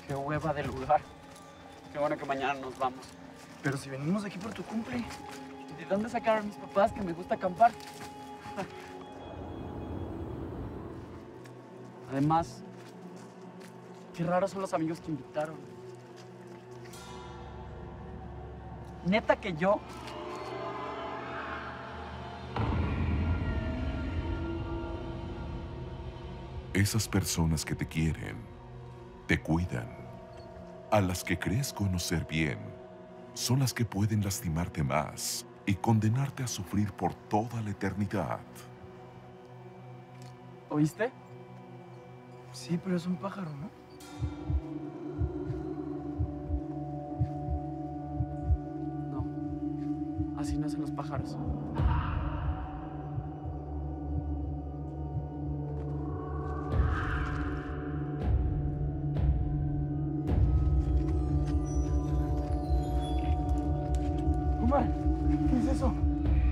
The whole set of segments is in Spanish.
Qué hueva de lugar. Qué bueno que mañana nos vamos. Pero si venimos aquí por tu cumple. ¿De dónde sacaron mis papás que me gusta acampar? Además, qué raros son los amigos que invitaron. Neta que yo... Esas personas que te quieren, te cuidan, a las que crees conocer bien, son las que pueden lastimarte más y condenarte a sufrir por toda la eternidad. ¿Oíste? Sí, pero es un pájaro, ¿no? No. Así nacen los pájaros. Omar, ¿qué es eso?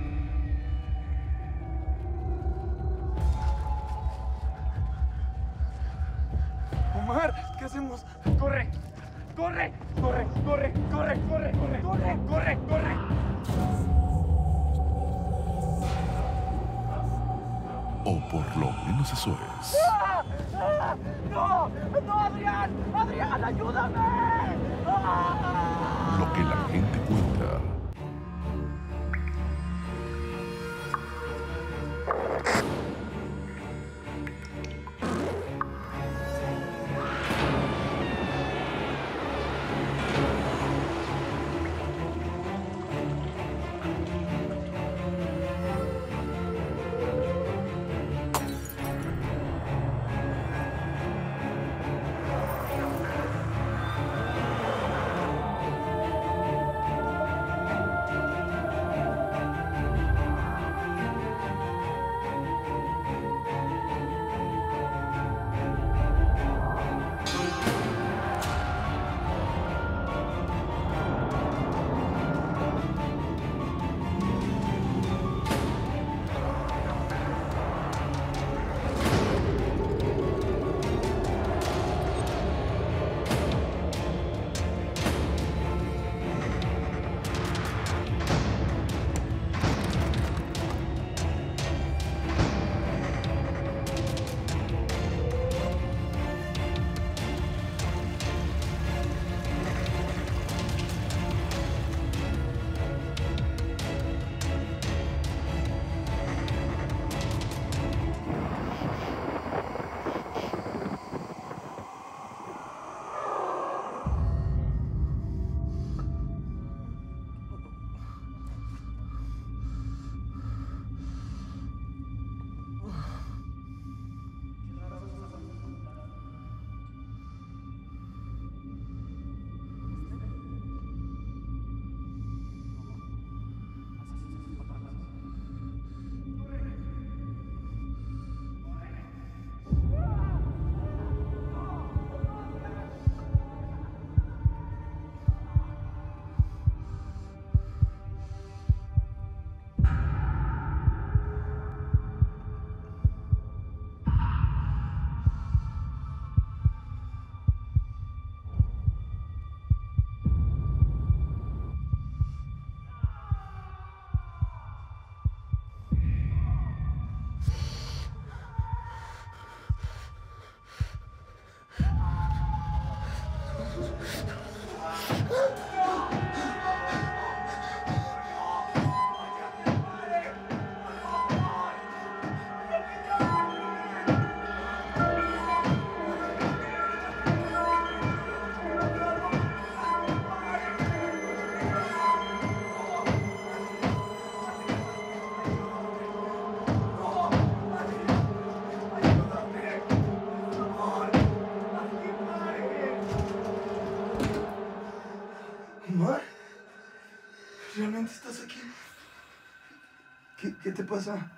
Omar, ¿qué hacemos? ¡Corre! ¡Corre! ¡Corre! ¡Corre! ¡Corre! ¡Corre! ¡Corre! ¡Corre! ¡Corre! ¡Corre! O por lo menos eso es. ¡Ah! ¡Ah! ¡No! ¡No, Adrián! ¡Adrián, ayúdame! ¡Ah! Lo que la gente cuenta. Omar, ¿realmente estás aquí? ¿Qué te pasa?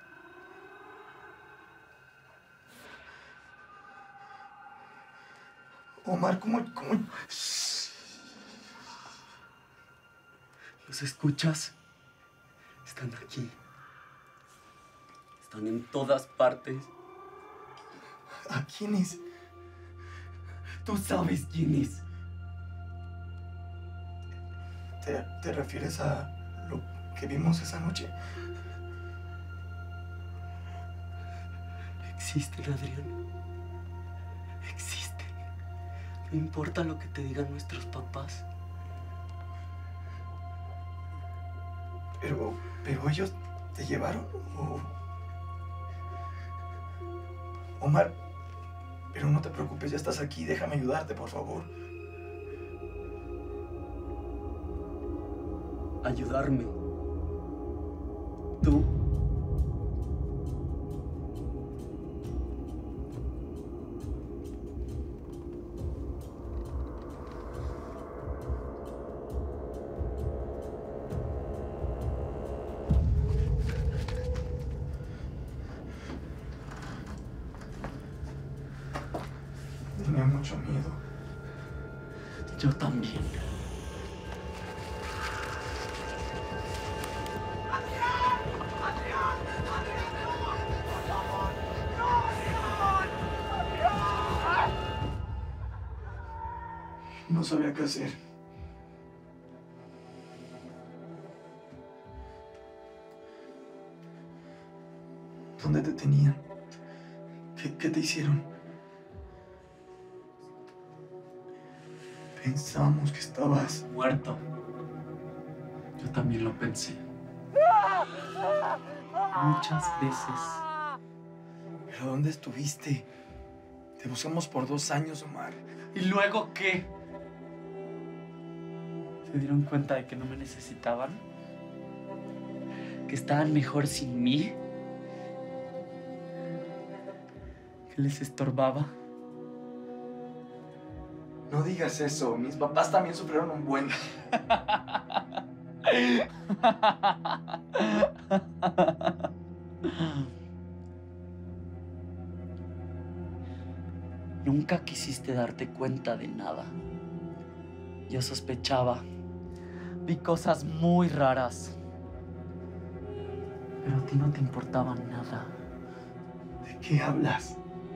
Omar, ¿cómo? ¿Los escuchas? Están aquí. Están en todas partes. ¿A quién es? Tú sabes quién es. ¿Te refieres a lo que vimos esa noche? Existen, Adrián. Existen. No importa lo que te digan nuestros papás. Pero ellos te llevaron o... Omar, pero no te preocupes, ya estás aquí. Déjame ayudarte, por favor. Ayudarme. Tú. Tenía mucho miedo. Yo también. No sabía qué hacer. ¿Dónde te tenían? ¿Qué te hicieron? Pensamos que estabas... Muerto. Yo también lo pensé. Muchas veces. ¿Pero dónde estuviste? Te buscamos por 2 años, Omar. ¿Y luego qué? ¿Se dieron cuenta de que no me necesitaban? ¿Que estaban mejor sin mí? ¿Que les estorbaba? No digas eso. Mis papás también sufrieron un buen... Nunca quisiste darte cuenta de nada. Yo sospechaba. Vi cosas muy raras. Pero a ti no te importaba nada. ¿De qué hablas?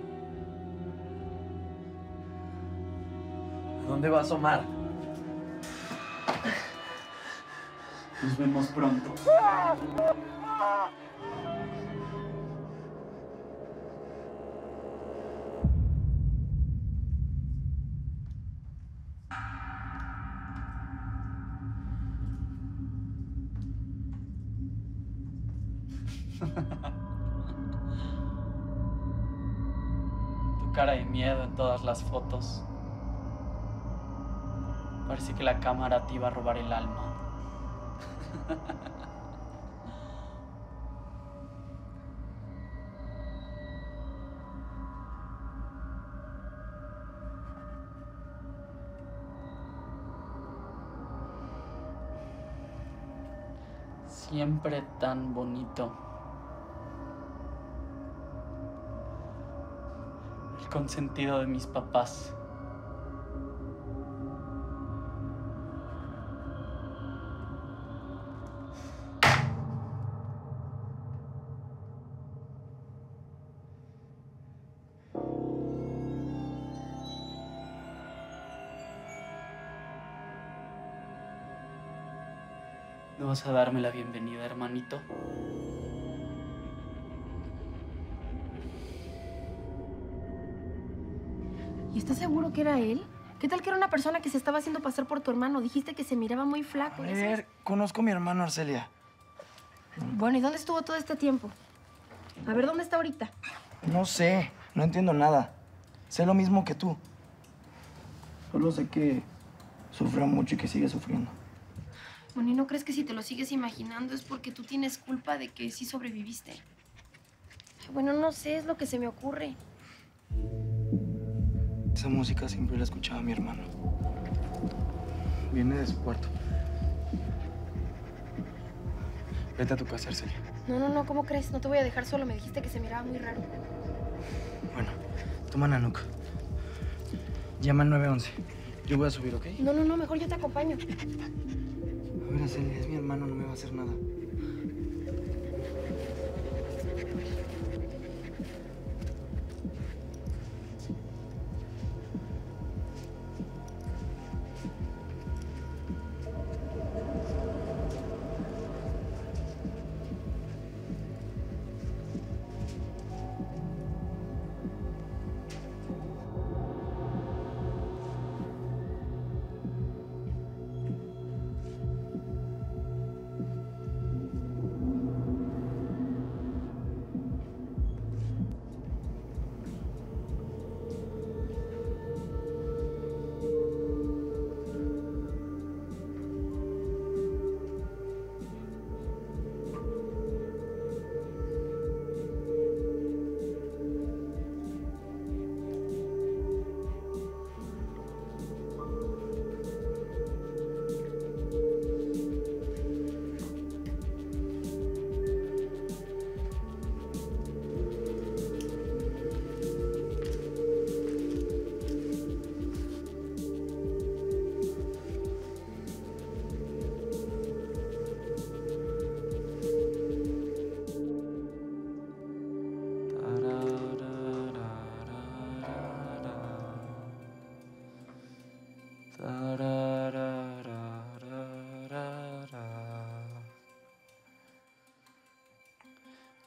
¿A dónde vas, Omar? Nos vemos pronto. Tu cara de miedo en todas las fotos. Parece que la cámara te iba a robar el alma. Siempre tan bonito. El consentido de mis papás. ¿No vas a darme la bienvenida, hermanito? ¿Y estás seguro que era él? ¿Qué tal que era una persona que se estaba haciendo pasar por tu hermano? Dijiste que se miraba muy flaco. A ya sabes. ver, conozco a mi hermano Arcelia. Bueno, ¿y dónde estuvo todo este tiempo? A ver, ¿dónde está ahorita? No sé, no entiendo nada. Sé lo mismo que tú. Solo sé que sufrió mucho y que sigue sufriendo. Bueno, ¿y no crees que si te lo sigues imaginando es porque tú tienes culpa de que sí sobreviviste? Bueno, no sé, es lo que se me ocurre. Esa música siempre la escuchaba mi hermano. Viene de su cuarto. Vete a tu casa, Arcelia. No, ¿cómo crees? No te voy a dejar solo. Me dijiste que se miraba muy raro. Bueno, toma Nanook. Llama al 911. Yo voy a subir, ¿ok? No, mejor yo te acompaño. A ver, Arcelia, es mi hermano, no me va a hacer nada.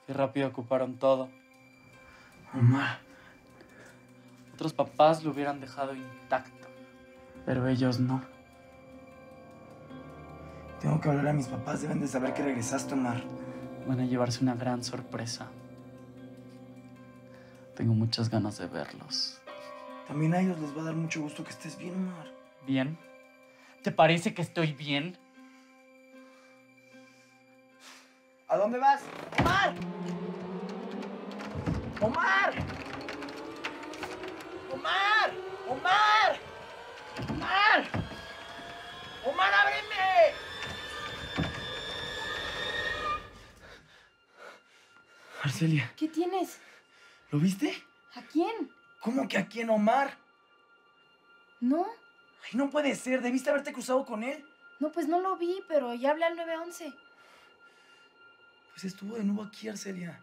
Qué rápido ocuparon todo. Omar. Otros papás lo hubieran dejado intacto, pero ellos no. Tengo que hablar a mis papás. Deben de saber que regresaste, Omar. Van a llevarse una gran sorpresa. Tengo muchas ganas de verlos. También a ellos les va a dar mucho gusto que estés bien, Omar. ¿Bien? ¿Te parece que estoy bien? ¿A dónde vas? ¡Omar! ¡Omar! ¡Omar! ¡Omar! ¡Omar! ¡Omar, ábreme! Arcelia, ¿Qué tienes? ¿lo viste? ¿A quién? ¿Cómo que a quién, Omar? No, Ay, no puede ser. ¿Debiste haberte cruzado con él? no, pues no lo vi, pero ya hablé al 911. Pues estuvo de nuevo aquí, Arcelia.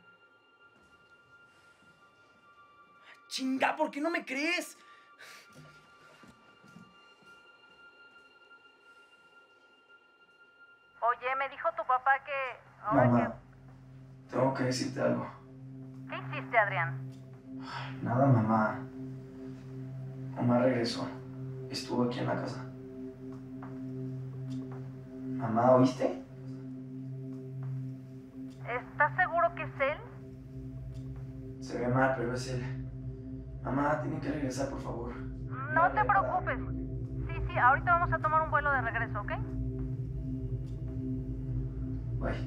Chinga, ¿por qué no me crees? Oye, me dijo tu papá que... Mamá, tengo que decirte algo. ¿Qué hiciste, Adrián? Nada, mamá. Omar regresó. Estuvo aquí en la casa. Mamá, ¿oíste? ¿Estás seguro que es él? Se ve mal, pero es él. Mamá, tiene que regresar, por favor. No te preocupes. Sí, ahorita vamos a tomar un vuelo de regreso, ¿ok? Bye.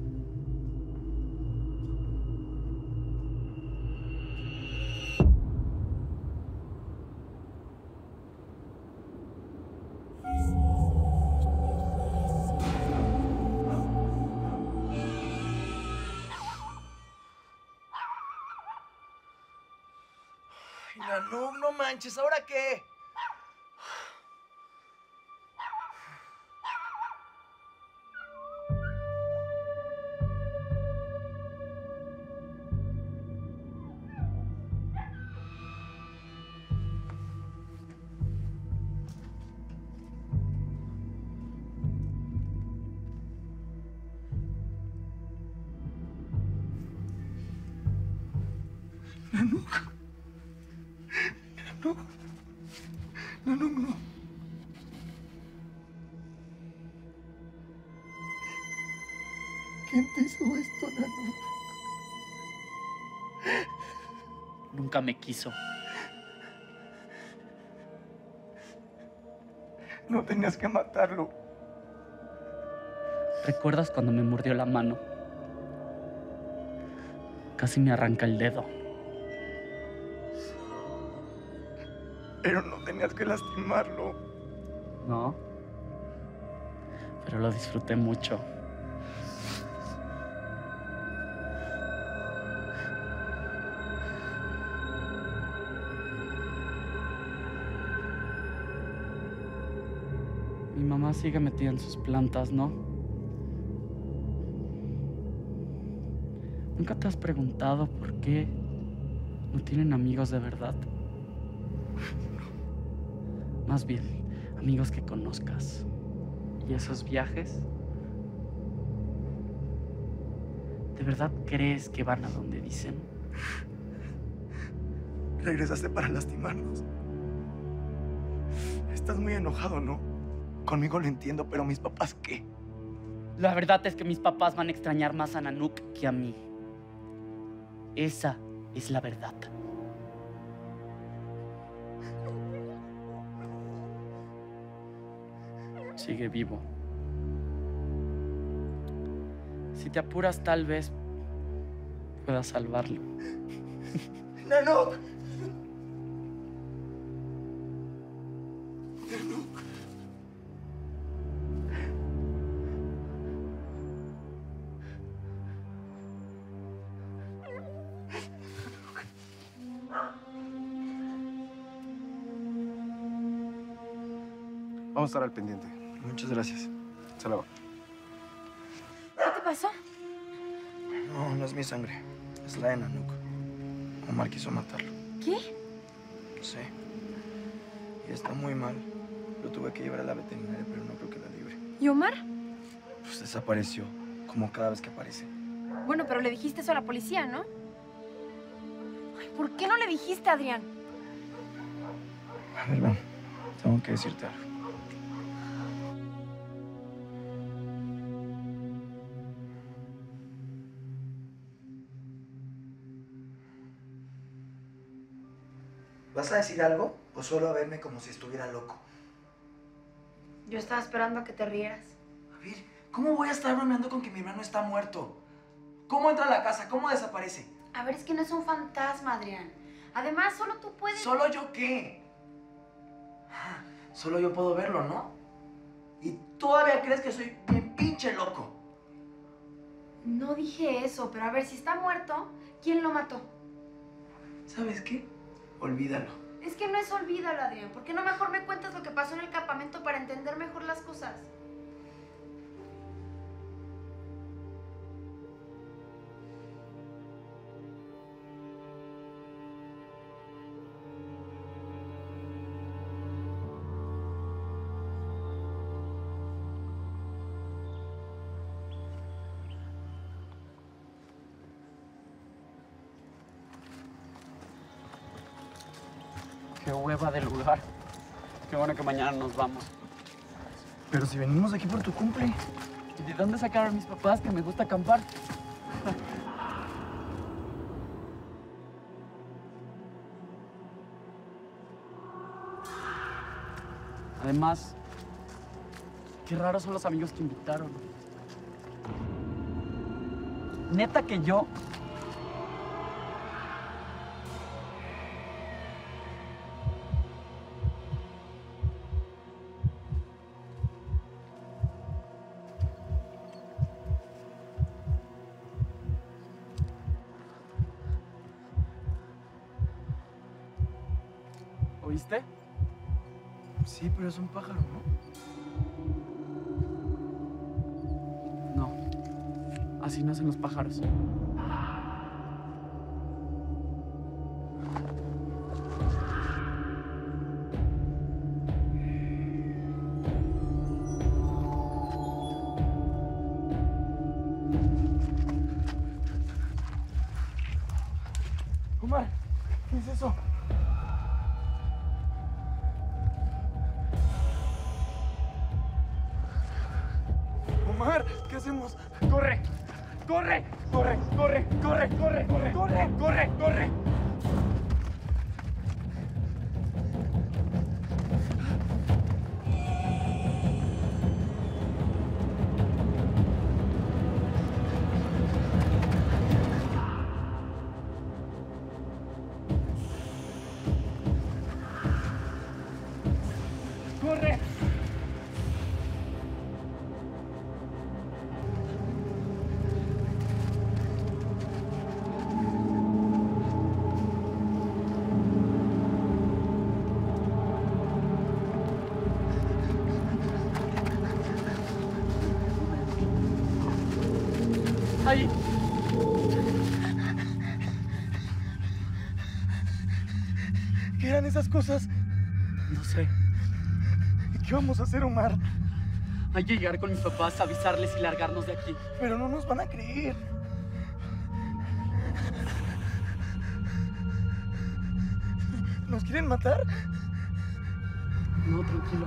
No manches, ¿ahora qué? No. ¿Quién te hizo esto, Nano? Nunca me quiso. No tenías que matarlo. ¿Recuerdas cuando me mordió la mano? Casi me arranca el dedo. Pero no tenías que lastimarlo. No. Pero lo disfruté mucho. Mi mamá sigue metida en sus plantas, ¿no? ¿Nunca te has preguntado por qué no tienen amigos de verdad? Más bien, amigos que conozcas. ¿Y esos viajes? ¿De verdad crees que van a donde dicen? Regresaste para lastimarnos. Estás muy enojado, ¿no? Conmigo lo entiendo, pero mis papás, ¿qué? La verdad es que mis papás van a extrañar más a Nanook que a mí. Esa es la verdad. Sigue vivo. Si te apuras, tal vez puedas salvarlo. ¡Nanook! Vamos a estar al pendiente. Muchas gracias. Se la va. ¿Qué te pasó? No es mi sangre. Es la de Nanook. Omar quiso matarlo. ¿Qué? Sí. Y está muy mal. Lo tuve que llevar a la veterinaria, pero no creo que la libre. ¿Y Omar? Pues desapareció, como cada vez que aparece. Bueno, pero le dijiste eso a la policía, ¿no? Ay, ¿por qué no le dijiste, Adrián? A ver, ven. Tengo que decirte algo. ¿Vas a decir algo o solo a verme como si estuviera loco? Yo estaba esperando a que te rieras. A ver, ¿cómo voy a estar bromeando con que mi hermano está muerto? ¿Cómo entra a la casa? ¿Cómo desaparece? A ver, es que no es un fantasma, Adrián. Además, solo tú puedes... ¿Solo yo qué? Ah, solo yo puedo verlo, ¿no? ¿Y todavía crees que soy bien pinche loco? No dije eso, pero a ver, si está muerto, ¿quién lo mató? ¿Sabes qué? Olvídalo. Es que no es olvídalo, Adrián. ¿Por qué no mejor me cuentas lo que pasó en el campamento para entender mejor las cosas? Qué hueva de lugar. Qué bueno que mañana nos vamos. Pero si venimos aquí por tu cumple. ¿Y de dónde sacaron mis papás que me gusta acampar? Además, qué raros son los amigos que invitaron. Neta que yo... ¿Oíste? Sí, pero es un pájaro, ¿no? No. Así nacen los pájaros. Omar, ¿qué es eso? Omar, ¿qué hacemos? ¡Corre! ¡Corre! ¡Corre! ¡Corre! ¡Corre! ¡Corre! ¡Corre! ¡Corre! ¡Corre! ¡Corre! ¡Corre! ¡Ahí! ¿Qué eran esas cosas? No sé. ¿Qué vamos a hacer, Omar? Hay que llegar con mis papás, avisarles y largarnos de aquí. Pero no nos van a creer. ¿Nos quieren matar? No, tranquilo.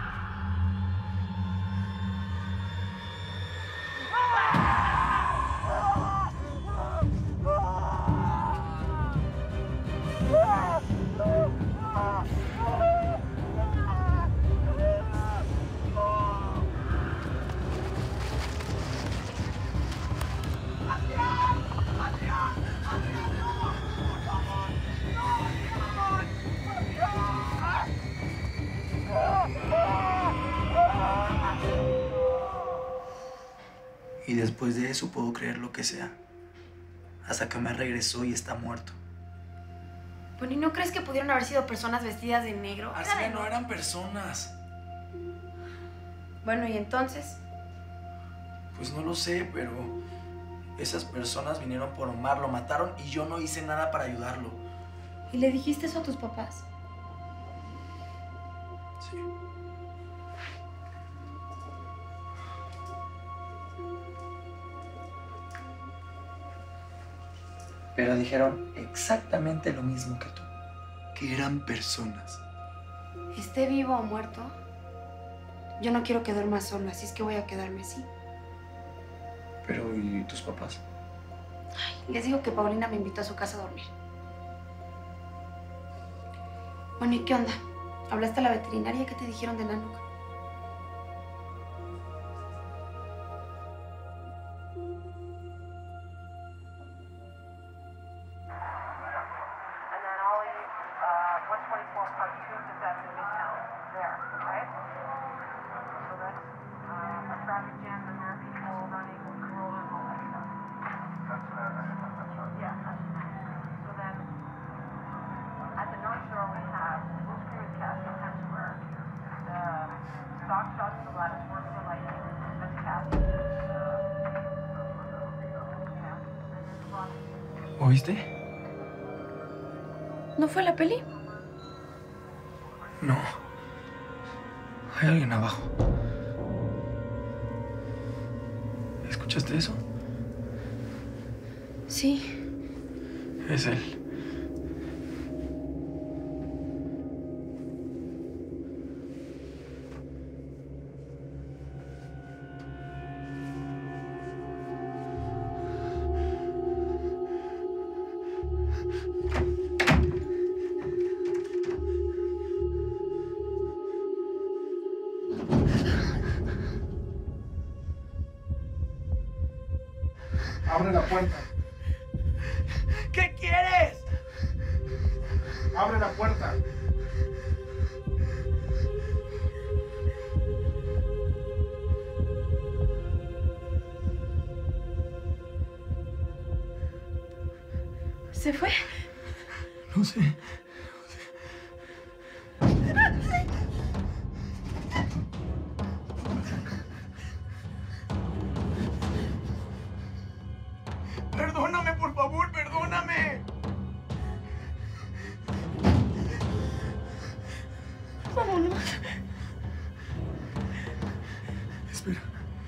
Y después de eso puedo creer lo que sea. Hasta que me regresó y está muerto. Bueno, ¿y no crees que pudieron haber sido personas vestidas de negro? Era de Arcelia, no noche. eran personas. Bueno, ¿y entonces? Pues no lo sé, pero esas personas vinieron por Omar, lo mataron y yo no hice nada para ayudarlo. ¿Y le dijiste eso a tus papás? Sí. Pero dijeron exactamente lo mismo que tú. Que eran personas. Esté vivo o muerto, yo no quiero quedar más solo, así es que voy a quedarme así. Pero, ¿y tus papás? Les digo que Paulina me invitó a su casa a dormir. Bueno, ¿y qué onda? ¿Hablaste a la veterinaria? ¿Qué te dijeron de Nanook? And then I'll leave 124 Park 2 is at the Midtown there, right? So that's a traffic jam, the there are people running with Corona and all that stuff. Yeah. So then at the North Shore we have Blue Screw is Cassie Times Square. The stock shots, the lattice work for lighting, that's Cassie. ¿Oíste? ¿No fue la peli? No. Hay alguien abajo. ¿Escuchaste eso? Sí. Es él. Abre la puerta. ¿Qué quieres? Abre la puerta. ¿Se fue? No sé. Perdóname, por favor, perdóname. Vámonos. Espera.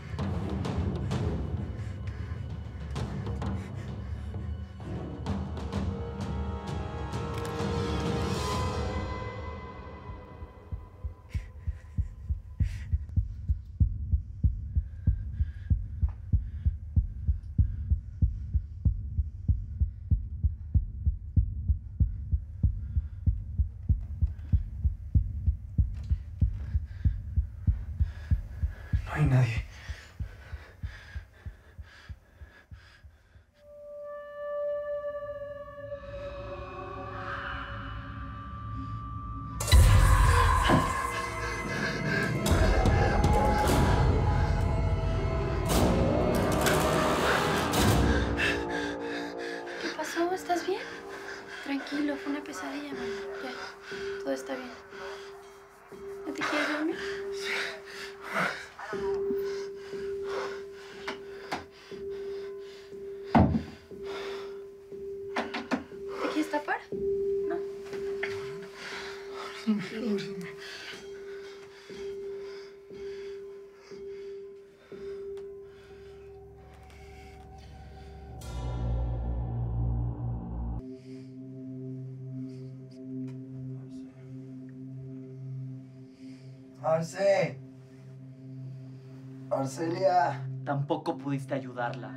No hay nadie. ¿Qué pasó? ¿Estás bien? Tranquilo, fue una pesadilla, mamá. Ya, todo está bien. ¿No te quieres dormir? ¿Te quieres tapar? No. Arce. Arcelia. Tampoco pudiste ayudarla.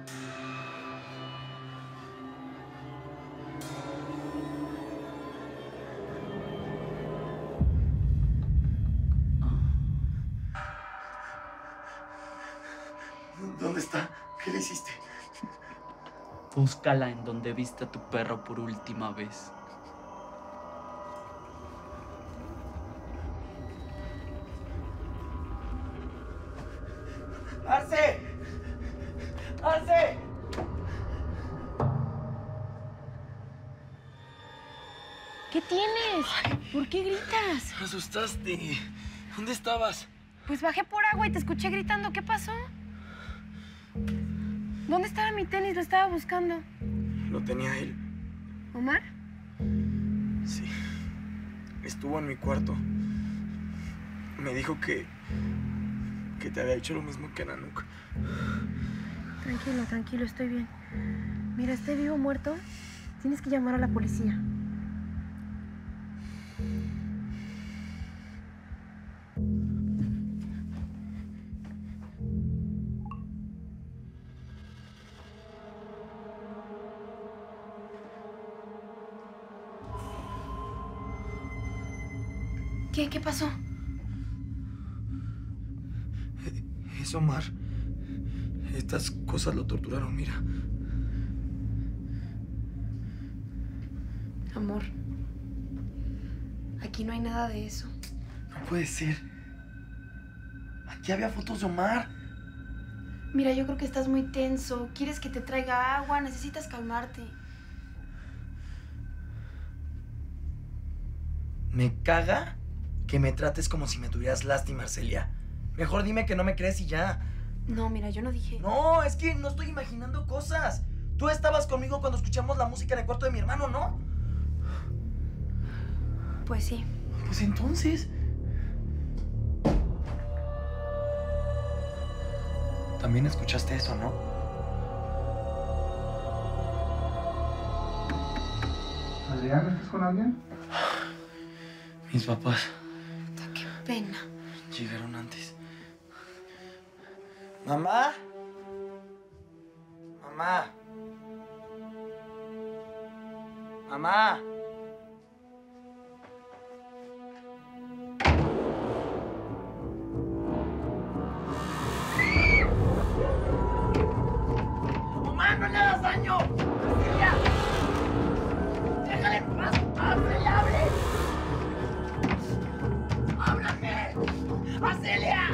¿Dónde está? ¿Qué le hiciste? Búscala en donde viste a tu perro por última vez. ¡Arce! ¡Arce! ¿Qué tienes? ¿Por qué gritas? Me asustaste. ¿Dónde estabas? Pues bajé por agua y te escuché gritando. ¿Qué pasó? ¿Dónde estaba mi tenis? Lo estaba buscando. Lo tenía él. ¿Omar? Sí. Estuvo en mi cuarto. Me dijo que te había hecho lo mismo que a Nanook. Tranquilo, tranquilo, estoy bien. Mira, esté vivo o muerto, Tienes que llamar a la policía. ¿Qué pasó? Es Omar. Estas cosas lo torturaron, mira. Amor, aquí no hay nada de eso. No puede ser. Aquí había fotos de Omar. Mira, yo creo que estás muy tenso. ¿Quieres que te traiga agua? Necesitas calmarte. Me caga que me trates como si me tuvieras lástima, Arcelia. Mejor dime que no me crees y ya. No, mira, yo no dije... No, es que no estoy imaginando cosas. Tú estabas conmigo cuando escuchamos la música en el cuarto de mi hermano, ¿no? Pues sí. Pues entonces... También escuchaste eso, ¿no? Adrián, ¿estás con alguien? Mis papás Qué pena. llegaron antes. ¿Mamá? Mamá. Mamá. ¡Mamá, no le hagas daño! ¡Arcelia! ¡Déjale en paz! ¡Arcelia, abre! ¡Ábrame! ¡Arcelia!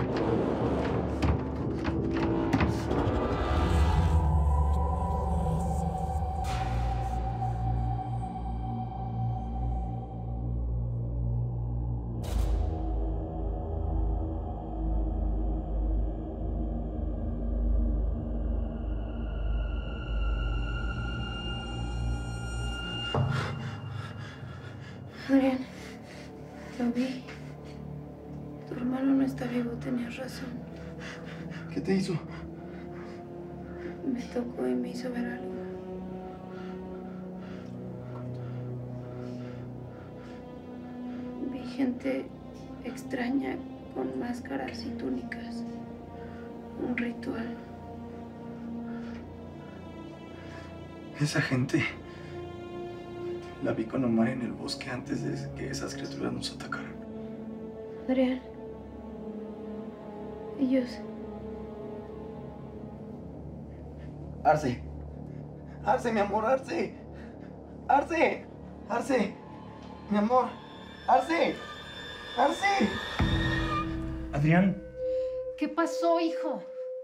Adrián, lo vi. Tu hermano no está vivo, tenías razón. ¿Qué te hizo? Me tocó y me hizo ver algo. Vi gente extraña con máscaras y túnicas. Un ritual. Esa gente la vi con Omar en el bosque antes de que esas criaturas nos atacaran. Adrián. Ellos. Arce. Arce, mi amor, Arce. Arce. Arce. Mi amor. Arce. Arce. Adrián. ¿Qué pasó, hijo?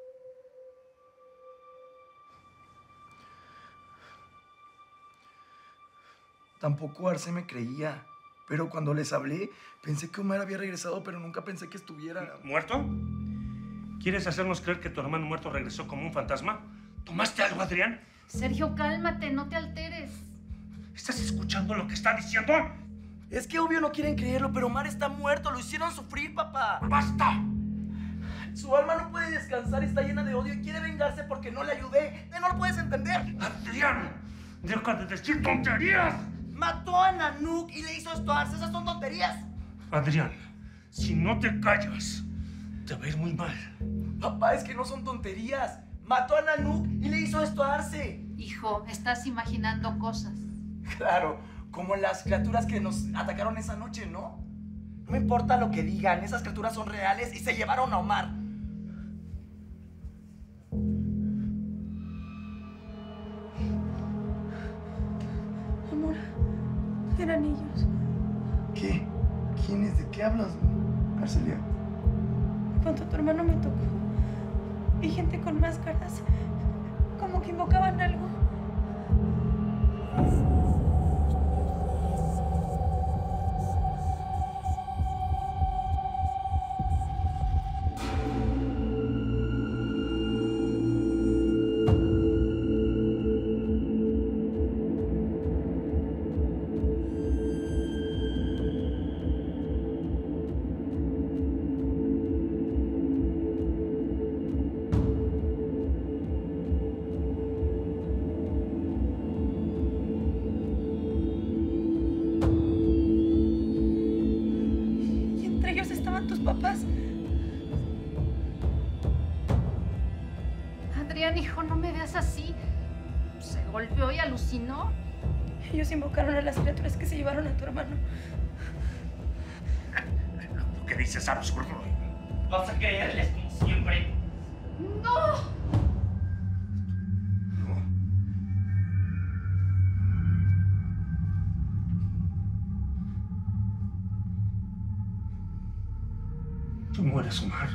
Tampoco Arce me creía. Pero cuando les hablé, pensé que Omar había regresado, pero nunca pensé que estuviera... ¿Muerto? ¿Quieres hacernos creer que tu hermano muerto regresó como un fantasma? ¿Tomaste algo, Adrián? Sergio, cálmate, no te alteres. ¿Estás escuchando lo que está diciendo? Es que obvio no quieren creerlo, pero Omar está muerto. Lo hicieron sufrir, papá. ¡Basta! Su alma no puede descansar, está llena de odio y quiere vengarse porque no le ayudé. ¿No lo puedes entender? ¡Adrián! ¡Deja de decir tonterías! Mató a Nanook y le hizo esto a Arce. Esas son tonterías. Adrián, si no te callas, te va a ir muy mal. Papá, es que no son tonterías. Mató a Nanook y le hizo esto a Arce. Hijo, estás imaginando cosas. Claro, como las criaturas que nos atacaron esa noche, ¿no? No me importa lo que digan, esas criaturas son reales y se llevaron a Omar. Amor, eran ellos. ¿Qué? ¿Quiénes? ¿De qué hablas, Arcelia? Cuando tu hermano me tocó, vi gente con máscaras, como que invocaban algo. papás. Adrián, hijo, no me veas así. Se golpeó y alucinó. Ellos invocaron a las criaturas que se llevaron a tu hermano. Lo que dices absurdo. Vas a creerles como siempre. ¡No! Tú mueres, Omar.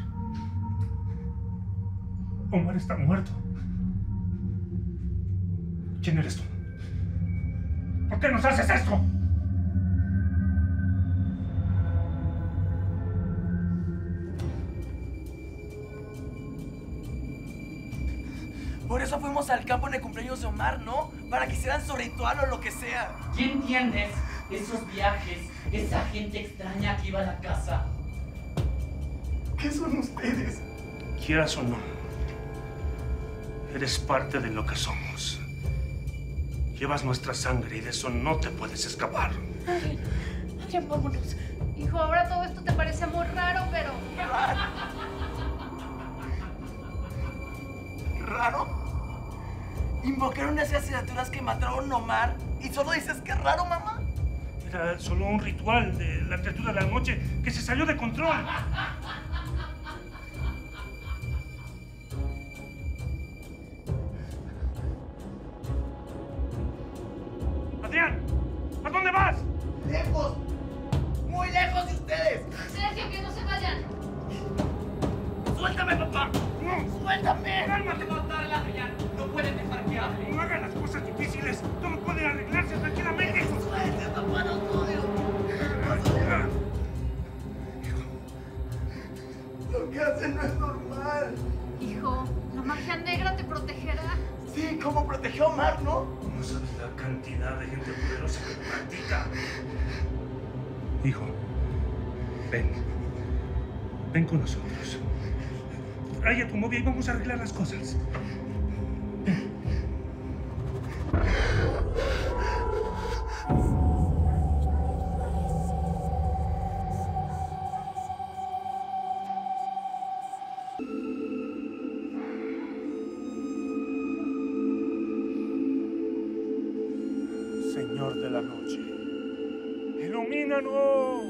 Omar está muerto. ¿Quién eres tú? ¿Por qué nos haces esto? Por eso fuimos al campo en el cumpleaños de Omar, ¿no? Para que hicieran su ritual o lo que sea. ¿Quién entiendes esos viajes, esa gente extraña que iba a la casa? ¿Qué son ustedes? Quieras o no, eres parte de lo que somos. Llevas nuestra sangre y de eso no te puedes escapar. Adrián, vámonos. Hijo, ahora todo esto te parece muy raro, pero... ¿Raro? ¿Invocaron a esas criaturas que mataron a Omar? ¿Y solo dices que es raro, mamá? Era solo un ritual de la criatura de la noche que se salió de control. Adrián, ¿a dónde vas? ¡Lejos! ¡Muy lejos de ustedes! Sergio, que no se vayan. ¡Suéltame, papá! ¡Suéltame! ¡Cálmate! Adrián, no pueden dejar que hable. No hagan las cosas difíciles. Todo puede arreglarse tranquilamente. ¡Suéltame, papá! ¡No odio! Lo que hacen no es normal. Hijo, la magia negra te protegerá. Sí, ¿cómo protegió a Omar, no? No sabes la cantidad de gente poderosa que lo practica. Hijo, ven. Ven con nosotros. Trae a tu novia y vamos a arreglar las cosas. Señor de la noche, ilumínanos,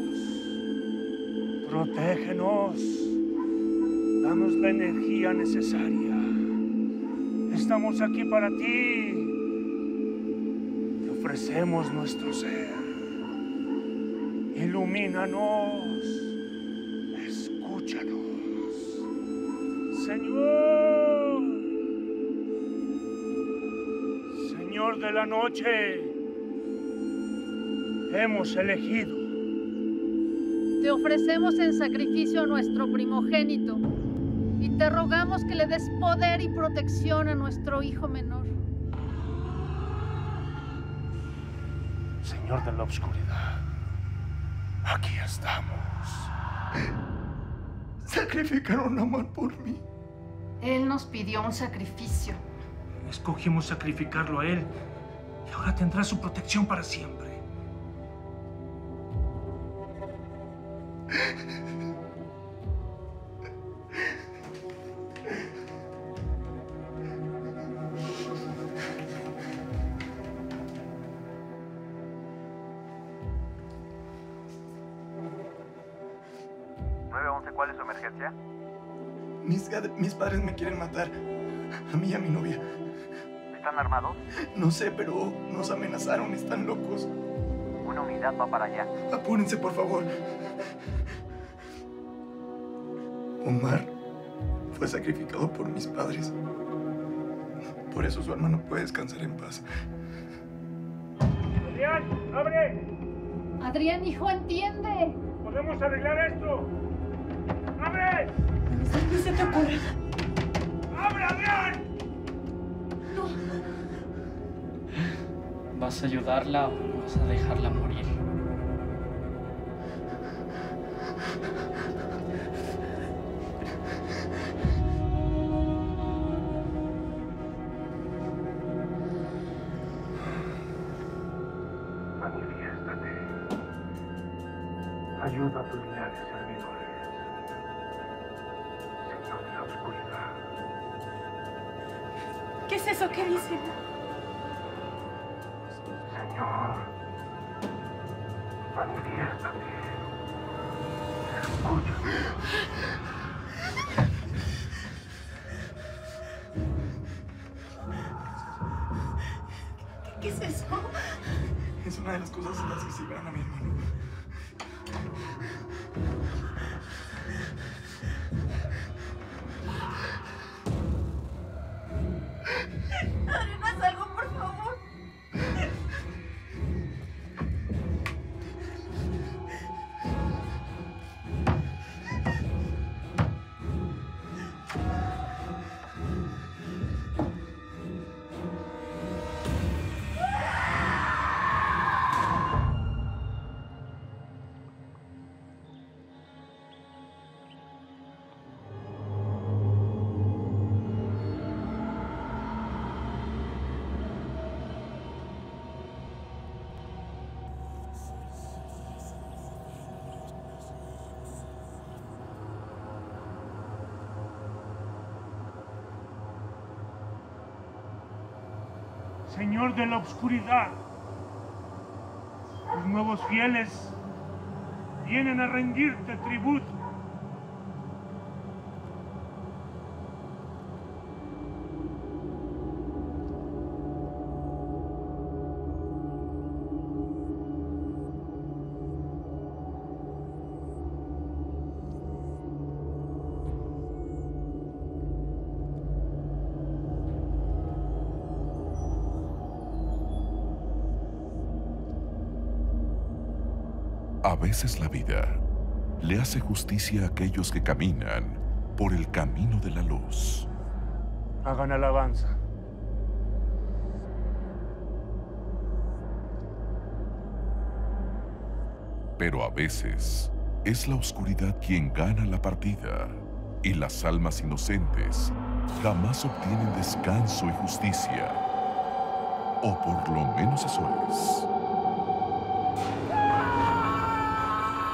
protégenos, danos la energía necesaria. Estamos aquí para ti. Te ofrecemos nuestro ser. Ilumínanos, escúchanos. Señor, Señor de la noche, hemos elegido. Te ofrecemos en sacrificio a nuestro primogénito y te rogamos que le des poder y protección a nuestro hijo menor. Señor de la oscuridad, aquí estamos. Sacrificaron a Omar por mí. Él nos pidió un sacrificio. Escogimos sacrificarlo a él y ahora tendrá su protección para siempre. ¿Cuál es su emergencia? Mis padres me quieren matar. A mí y a mi novia. ¿Están armados? No sé, pero nos amenazaron. Están locos. Una unidad va para allá. Apúrense, por favor. Omar fue sacrificado por mis padres. Por eso su hermano puede descansar en paz. ¡Adrián, abre! Adrián, hijo, entiende. ¡Podemos arreglar esto! ¡Abre! ¿Qué se te ocurre? ¡Abre, Adrián! ¿Vas a ayudarla o vas a dejarla morir? Manifiéstate. Ayuda a tus leales servidores. ¿Qué es eso que dicen? Señor, manifiéstate. Escúchame. ¿Qué es eso? Es una de las cosas en las que se liberan a mi hermano. Adrián, haz algo, por favor. Señor de la oscuridad, tus nuevos fieles vienen a rendirte tributo. A veces la vida le hace justicia a aquellos que caminan por el camino de la luz. Hagan alabanza. Pero a veces es la oscuridad quien gana la partida y las almas inocentes jamás obtienen descanso y justicia. O por lo menos eso es.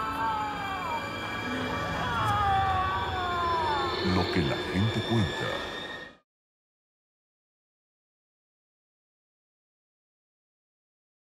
Lo que la gente cuenta